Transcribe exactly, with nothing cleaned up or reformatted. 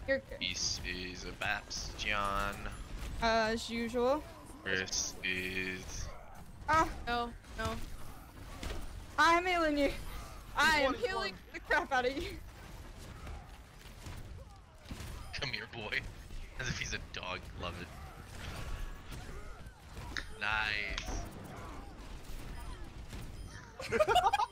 You're good. Peace is a bastion. Uh, as usual. Chris is. Ah, No, no. I'm healing you. I am one, he's healing one. the crap out of you. Come here, boy. As if he's a dog. Love it. Nice.